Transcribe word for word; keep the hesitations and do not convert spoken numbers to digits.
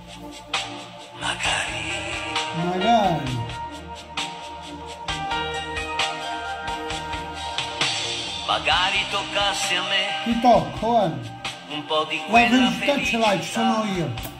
Magari. Magari. Magari toccasse a me Ti tocco, eh. un po' di La quella felicità ce l'hai, ci sono io.